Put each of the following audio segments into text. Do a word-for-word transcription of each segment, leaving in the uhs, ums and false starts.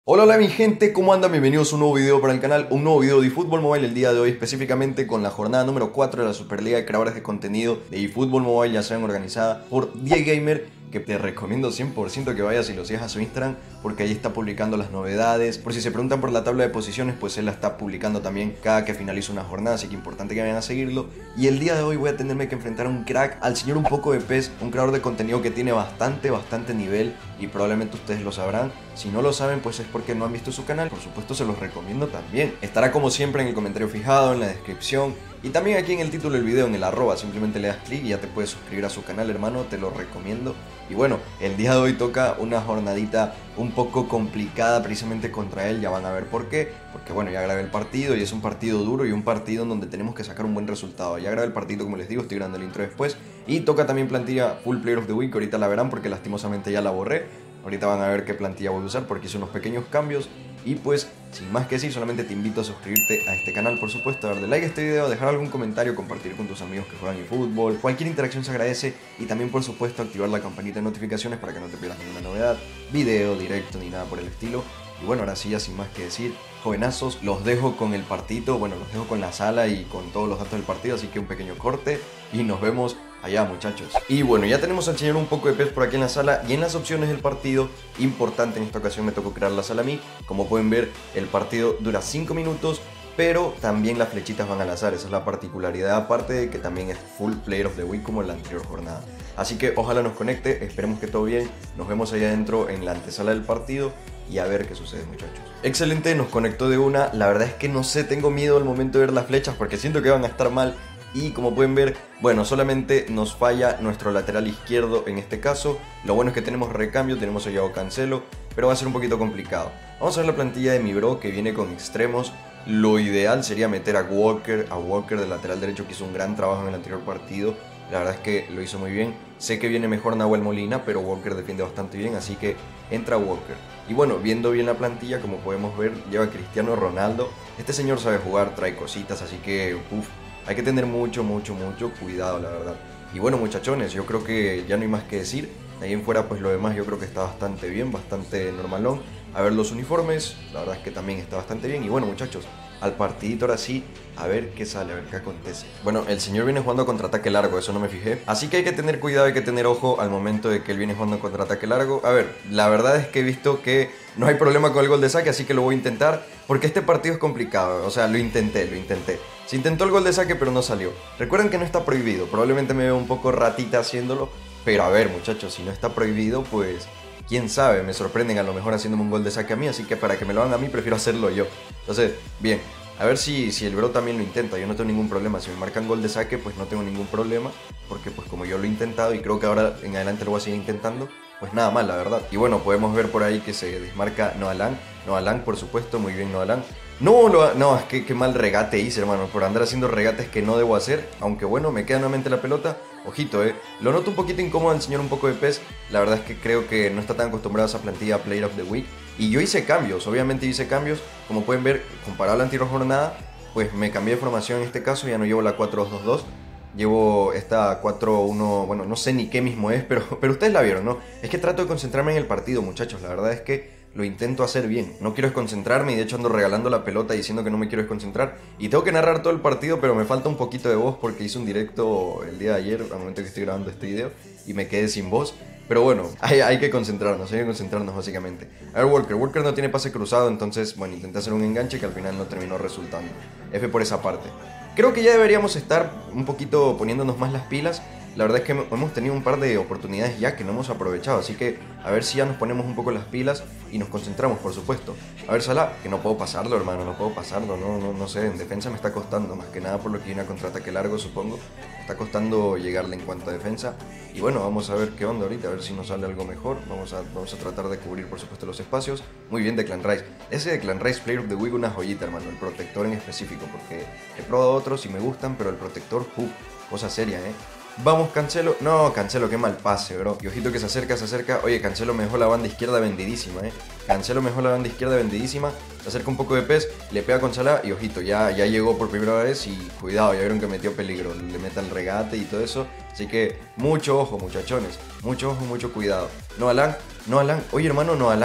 Hola, hola mi gente, ¿cómo andan? Bienvenidos a un nuevo video para el canal, un nuevo video de eFootball Mobile el día de hoy, específicamente con la jornada número cuatro de la Superliga de Creadores de Contenido de eFootball Mobile, ya saben, organizada por D J Gamer, que te recomiendo cien por ciento que vayas y lo sigas a su Instagram, porque ahí está publicando las novedades. Por si se preguntan por la tabla de posiciones, pues él la está publicando también cada que finaliza una jornada, así que importante que vayan a seguirlo. Y el día de hoy voy a tenerme que enfrentar a un crack, al señor un poco de pez, un creador de contenido que tiene bastante, bastante nivel, y probablemente ustedes lo sabrán. Si no lo saben, pues es porque no han visto su canal. Por supuesto, se los recomiendo también. Estará como siempre en el comentario fijado, en la descripción y también aquí en el título del video, en el arroba. Simplemente le das clic y ya te puedes suscribir a su canal, hermano. Te lo recomiendo. Y bueno, el día de hoy toca una jornadita un poco complicada precisamente contra él. Ya van a ver por qué. Porque bueno, ya grabé el partido y es un partido duro y un partido en donde tenemos que sacar un buen resultado. Ya grabé el partido, como les digo, estoy grabando el intro después. Y toca también plantilla Full Player of the Week. Ahorita la verán porque lastimosamente ya la borré. Ahorita van a ver qué plantilla voy a usar porque hice unos pequeños cambios. Y pues, sin más que decir, solamente te invito a suscribirte a este canal, por supuesto, a darle like a este video, dejar algún comentario, compartir con tus amigos que juegan eFootball. Cualquier interacción se agradece. Y también, por supuesto, activar la campanita de notificaciones para que no te pierdas ninguna novedad, video, directo, ni nada por el estilo. Y bueno, ahora sí, ya sin más que decir, jovenazos, los dejo con el partito, bueno, los dejo con la sala y con todos los datos del partido, así que un pequeño corte y nos vemos allá, muchachos. Y bueno, ya tenemos al señor un poco de pez por aquí en la sala y en las opciones del partido, importante, en esta ocasión me tocó crear la sala a mí. Como pueden ver, el partido dura cinco minutos, pero también las flechitas van al azar, esa es la particularidad, aparte de que también es Full Player of the Week como en la anterior jornada. Así que ojalá nos conecte, esperemos que todo bien, nos vemos allá adentro en la antesala del partido y a ver qué sucede, muchachos. Excelente, nos conectó de una. La verdad es que no sé, tengo miedo al momento de ver las flechas porque siento que van a estar mal. Y como pueden ver, bueno, solamente nos falla nuestro lateral izquierdo en este caso. Lo bueno es que tenemos recambio, tenemos a Joao Cancelo, pero va a ser un poquito complicado. Vamos a ver la plantilla de mi bro, que viene con extremos. Lo ideal sería meter a Walker, a Walker de lateral derecho, que hizo un gran trabajo en el anterior partido. La verdad es que lo hizo muy bien. Sé que viene mejor Nahuel Molina, pero Walker defiende bastante bien, así que entra Walker. Y bueno, viendo bien la plantilla, como podemos ver, lleva a Cristiano Ronaldo. Este señor sabe jugar, trae cositas, así que uff, hay que tener mucho, mucho, mucho cuidado, la verdad. Y bueno, muchachones, yo creo que ya no hay más que decir. De ahí en fuera, pues lo demás yo creo que está bastante bien, bastante normalón. A ver los uniformes, la verdad es que también está bastante bien. Y bueno, muchachos, al partidito ahora sí, a ver qué sale, a ver qué acontece. Bueno, el señor viene jugando contraataque largo, eso no me fijé. Así que hay que tener cuidado, hay que tener ojo al momento de que él viene jugando contraataque largo. A ver, la verdad es que he visto que no hay problema con el gol de saque, así que lo voy a intentar. Porque este partido es complicado, o sea, lo intenté, lo intenté. Se intentó el gol de saque, pero no salió. Recuerden que no está prohibido, probablemente me veo un poco ratita haciéndolo. Pero a ver, muchachos, si no está prohibido, pues quién sabe, me sorprenden a lo mejor haciéndome un gol de saque a mí, así que para que me lo hagan a mí prefiero hacerlo yo. Entonces, bien, a ver si, si el bro también lo intenta, yo no tengo ningún problema. Si me marcan gol de saque, pues no tengo ningún problema, porque pues como yo lo he intentado y creo que ahora en adelante lo voy a seguir intentando, pues nada mal, la verdad. Y bueno, podemos ver por ahí que se desmarca Noah Lang. Noah Lang, por supuesto, muy bien Noah Lang. No, lo, no, es que qué mal regate hice, hermano, por andar haciendo regates que no debo hacer. Aunque bueno, me queda nuevamente la pelota. Ojito, eh. Lo noto un poquito incómodo el señor un poco de pez. La verdad es que creo que no está tan acostumbrado a esa plantilla Player of the Week. Y yo hice cambios, obviamente hice cambios. Como pueden ver, comparado a la anterior jornada, pues me cambié de formación en este caso. Ya no llevo la cuatro dos dos dos. Llevo esta cuatro uno, bueno, no sé ni qué mismo es, pero, pero ustedes la vieron, ¿no? Es que trato de concentrarme en el partido, muchachos. La verdad es que lo intento hacer bien. No quiero desconcentrarme y de hecho ando regalando la pelota diciendo que no me quiero desconcentrar. Y tengo que narrar todo el partido, pero me falta un poquito de voz porque hice un directo el día de ayer, al momento que estoy grabando este video, y me quedé sin voz. Pero bueno, hay, hay que concentrarnos, hay que concentrarnos básicamente. A ver, Walker, Walker no tiene pase cruzado, entonces, bueno, intenté hacer un enganche que al final no terminó resultando. F por esa parte. Creo que ya deberíamos estar un poquito poniéndonos más las pilas. La verdad es que hemos tenido un par de oportunidades ya que no hemos aprovechado, así que a ver si ya nos ponemos un poco las pilas y nos concentramos, por supuesto. A ver, Salah, que no puedo pasarlo, hermano, no puedo pasarlo, no, no, no sé, en defensa me está costando, más que nada por lo que viene a contraataque largo, supongo. Me está costando llegarle en cuanto a defensa. Y bueno, vamos a ver qué onda ahorita, a ver si nos sale algo mejor. Vamos a, vamos a tratar de cubrir, por supuesto, los espacios. Muy bien, Declan Rice. Ese Declan Rice Player of the Week, una joyita, hermano, el protector en específico, porque he probado otros y me gustan, pero el protector, uff, cosa seria, eh. Vamos, Cancelo. No, Cancelo, qué mal pase, bro. Y ojito que se acerca, se acerca. Oye, Cancelo me dejó la banda izquierda vendidísima, eh. Cancelo me dejó la banda izquierda vendidísima. Se acerca un poco de pez, le pega con Salah y ojito, ya, ya llegó por primera vez y cuidado, ya vieron que metió peligro. Le meta el regate y todo eso. Así que mucho ojo, muchachones. Mucho ojo, mucho cuidado. Noah Lang, Noah Lang. Oye, hermano, Noah Lang.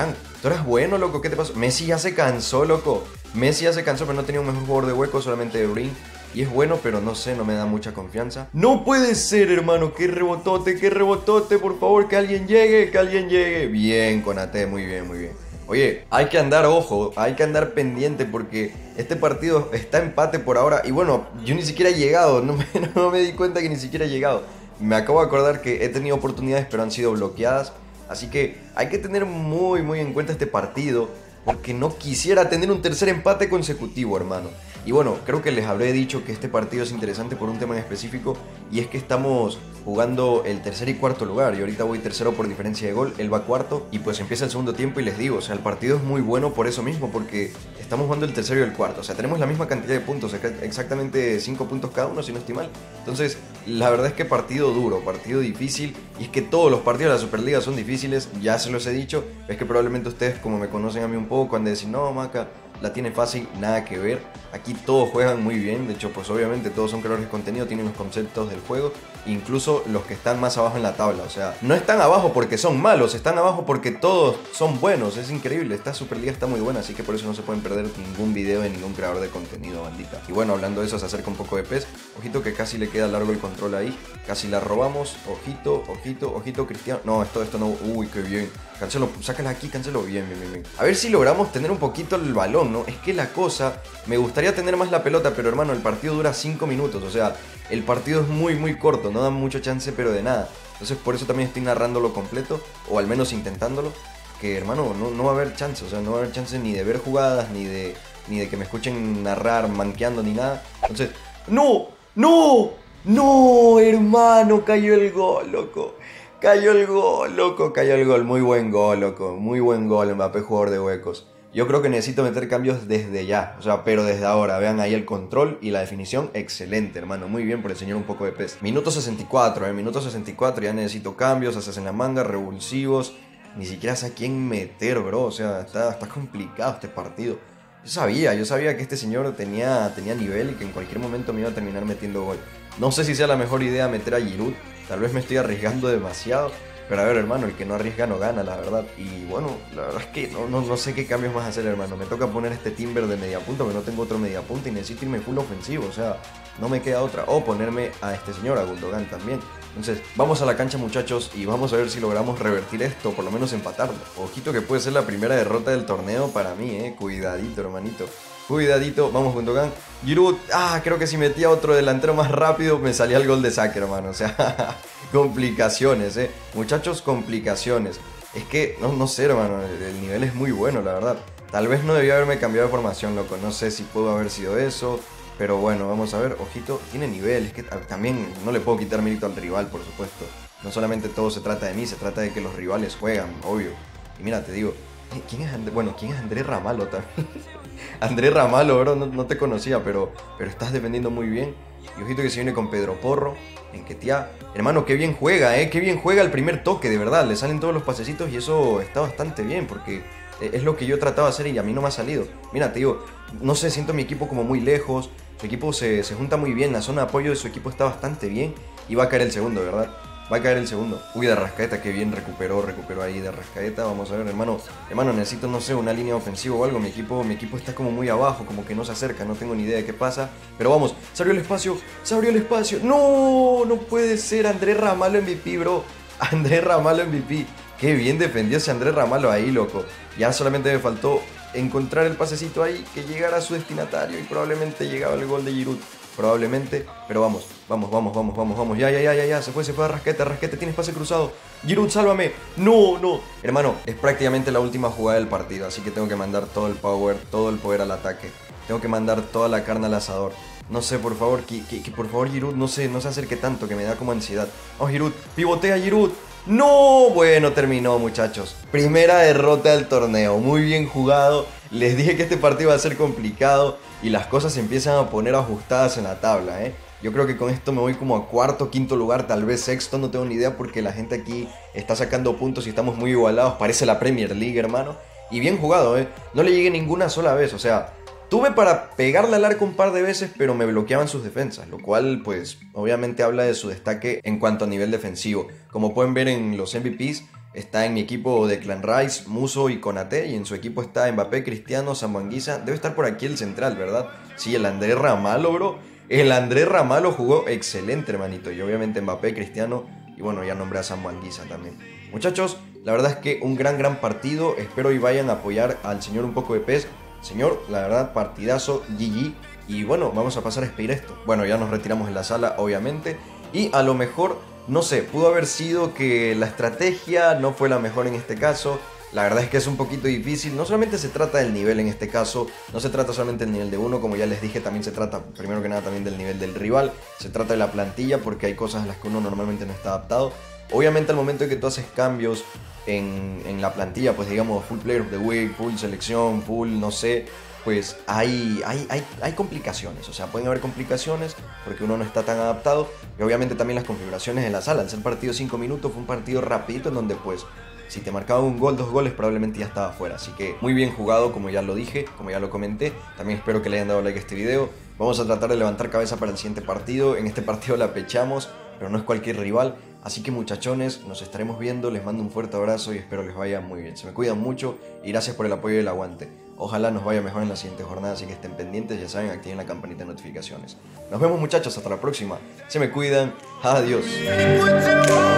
tú eras bueno, loco, ¿qué te pasó? Messi ya se cansó, loco. Messi ya se cansó, pero no tenía un mejor jugador de hueco, solamente De Bruyne. Y es bueno, pero no sé, no me da mucha confianza. No puede ser, hermano, qué rebotote, qué rebotote, por favor, que alguien llegue, que alguien llegue. Bien, Konaté, muy bien, muy bien. Oye, hay que andar, ojo, hay que andar pendiente porque este partido está empate por ahora. Y bueno, yo ni siquiera he llegado, no me, no me di cuenta que ni siquiera he llegado. Me acabo de acordar que he tenido oportunidades, pero han sido bloqueadas. Así que hay que tener muy, muy en cuenta este partido, porque no quisiera tener un tercer empate consecutivo, hermano. Y bueno, creo que les habré dicho que este partido es interesante por un tema en específico, y es que estamos jugando el tercer y cuarto lugar. Y ahorita voy tercero por diferencia de gol, él va cuarto, y pues empieza el segundo tiempo y les digo, o sea, el partido es muy bueno por eso mismo, porque estamos jugando el tercero y el cuarto. O sea, tenemos la misma cantidad de puntos, exactamente cinco puntos cada uno, si no estoy mal. Entonces, la verdad es que partido duro, partido difícil, y es que todos los partidos de la Superliga son difíciles, ya se los he dicho. Es que probablemente ustedes, como me conocen a mí un poco, han de decir, no, Maca, la tiene fácil, nada que ver. Aquí todos juegan muy bien, de hecho, pues obviamente todos son creadores de contenido, tienen los conceptos del juego, incluso los que están más abajo en la tabla. O sea, no están abajo porque son malos, están abajo porque todos son buenos. Es increíble, esta Superliga está muy buena, así que por eso no se pueden perder ningún video de ningún creador de contenido, bandita. Y bueno, hablando de eso, se acerca un poco de P E S. Ojito que casi le queda largo el control ahí, casi la robamos. Ojito, ojito, ojito, Cristiano. No, esto, esto no, uy, qué bien. Cancelo, sácala aquí, Cancelo, bien, bien, bien, bien. A ver si logramos tener un poquito el balón, ¿no? Es que la cosa, me gustaría tener más la pelota, pero hermano, el partido dura cinco minutos, o sea, el partido es muy, muy corto, no da mucho chance, pero de nada. Entonces por eso también estoy narrándolo completo, o al menos intentándolo, que hermano, no, no va a haber chance, o sea, no va a haber chance ni de ver jugadas, ni de, ni de que me escuchen narrar, manqueando, ni nada. Entonces, ¡no! ¡No! ¡No, hermano! Cayó el gol, loco. Cayó el gol, loco, cayó el gol. Muy buen gol, loco. Muy buen gol, Mbappé, jugador de huecos. Yo creo que necesito meter cambios desde ya. O sea, pero desde ahora. Vean ahí el control y la definición. Excelente, hermano. Muy bien por enseñar un poco de P E S. Minuto sesenta y cuatro, eh. Minuto sesenta y cuatro. Ya necesito cambios. Haces en la manga, revulsivos. Ni siquiera sé a quién meter, bro. O sea, está, está complicado este partido. Yo sabía, yo sabía que este señor tenía, tenía nivel y que en cualquier momento me iba a terminar metiendo gol. No sé si sea la mejor idea meter a Giroud. Tal vez me estoy arriesgando demasiado. Pero a ver, hermano, el que no arriesga no gana, la verdad. Y bueno, la verdad es que no, no, no sé qué cambios más hacer, hermano. Me toca poner este Timber de mediapunta, porque no tengo otro mediapunta y necesito irme full ofensivo. O sea, no me queda otra. O ponerme a este señor, a Gundogan también. Entonces, vamos a la cancha, muchachos, y vamos a ver si logramos revertir esto, por lo menos empatarlo. Ojito que puede ser la primera derrota del torneo para mí, eh. Cuidadito, hermanito. Cuidadito, vamos Gundogan. Giroud, ah, creo que si metía otro delantero más rápido me salía el gol de saque, hermano. O sea, complicaciones, eh. Muchachos, complicaciones. Es que, no, no sé, hermano, el, el nivel es muy bueno, la verdad. Tal vez no debía haberme cambiado de formación, loco. No sé si pudo haber sido eso. Pero bueno, vamos a ver, ojito, tiene nivel. Es que también no le puedo quitar mérito al rival, por supuesto. No solamente todo se trata de mí, se trata de que los rivales juegan, obvio. Y mira, te digo, ¿quién es Andrés? Bueno, ¿quién es Andrés Ramalo también? Andrés Ramalo, bro, no, no te conocía, pero, pero estás defendiendo muy bien. Y ojito que se viene con Pedro Porro, Enquetia. Hermano, qué bien juega, eh, qué bien juega el primer toque, de verdad. Le salen todos los pasecitos y eso está bastante bien, porque es lo que yo trataba de hacer y a mí no me ha salido. Mira, te digo, no sé, siento mi equipo como muy lejos. Su equipo se, se junta muy bien, la zona de apoyo de su equipo está bastante bien. Y va a caer el segundo, ¿verdad? Va a caer el segundo. Uy, de Arrascaeta, que bien recuperó, recuperó ahí de Arrascaeta. Vamos a ver, hermano. Hermano, necesito, no sé, una línea ofensiva o algo. Mi equipo, mi equipo está como muy abajo, como que no se acerca. No tengo ni idea de qué pasa. Pero vamos, se abrió el espacio, se abrió el espacio. No, no puede ser. Andrés Ramalo M V P, bro. Andrés Ramalo M V P. Qué bien defendió ese Andrés Ramalo ahí, loco. Ya solamente me faltó encontrar el pasecito ahí, que llegara a su destinatario y probablemente llegaba el gol de Giroud. Probablemente, pero vamos, vamos, vamos, vamos, vamos, vamos. Ya, ya, ya, ya, ya, se fue, se fue a Rasquete, Rasquete, tienes pase cruzado. Giroud, sálvame. No, no. Hermano, es prácticamente la última jugada del partido, así que tengo que mandar todo el power, todo el poder al ataque. Tengo que mandar toda la carne al asador. No sé, por favor, que, que, que por favor Giroud no se, no se acerque tanto, que me da como ansiedad. Vamos, Giroud, pivotea Giroud. No, bueno, terminó, muchachos. Primera derrota del torneo, muy bien jugado. Les dije que este partido iba a ser complicado y las cosas se empiezan a poner ajustadas en la tabla, ¿eh? Yo creo que con esto me voy como a cuarto, quinto lugar, tal vez sexto, no tengo ni idea porque la gente aquí está sacando puntos y estamos muy igualados. Parece la Premier League, hermano. Y bien jugado, ¿eh? No le llegué ninguna sola vez, o sea, tuve para pegarle al arco un par de veces, pero me bloqueaban sus defensas, lo cual, pues, obviamente habla de su destaque en cuanto a nivel defensivo. Como pueden ver en los M V Ps, está en mi equipo Declan Rice, Muso y Konaté, y en su equipo está Mbappé, Cristiano, Sambuanguisa. Debe estar por aquí el central, ¿verdad? Sí, el André Ramalo, bro. El André Ramalo jugó excelente, hermanito. Y obviamente Mbappé, Cristiano, y bueno, ya nombré a Sambuanguisa también. Muchachos, la verdad es que un gran, gran partido. Espero y vayan a apoyar al señor Un Poco de Pez. Señor, la verdad, partidazo, G G. Y bueno, vamos a pasar a despedir esto. Bueno, ya nos retiramos en la sala, obviamente. Y a lo mejor, no sé, pudo haber sido que la estrategia no fue la mejor en este caso. La verdad es que es un poquito difícil. No solamente se trata del nivel en este caso, no se trata solamente del nivel de uno, como ya les dije, también se trata, primero que nada, también del nivel del rival. Se trata de la plantilla, porque hay cosas a las que uno normalmente no está adaptado. Obviamente al momento de que tú haces cambios en, en la plantilla, pues digamos full player of the week, full selección, full no sé, pues hay, hay, hay, hay complicaciones. O sea, pueden haber complicaciones porque uno no está tan adaptado. Y obviamente también las configuraciones en la sala. Al ser partido cinco minutos, fue un partido rapidito en donde pues si te marcaba un gol, dos goles, probablemente ya estaba fuera. Así que muy bien jugado, como ya lo dije, como ya lo comenté. También espero que le hayan dado like a este video. Vamos a tratar de levantar cabeza para el siguiente partido. En este partido la pechamos, pero no es cualquier rival. Así que muchachones, nos estaremos viendo. Les mando un fuerte abrazo y espero les vaya muy bien. Se me cuidan mucho y gracias por el apoyo y el aguante. Ojalá nos vaya mejor en la siguiente jornada, así que estén pendientes, ya saben, activen la campanita de notificaciones. Nos vemos muchachos, hasta la próxima. Se me cuidan. Adiós.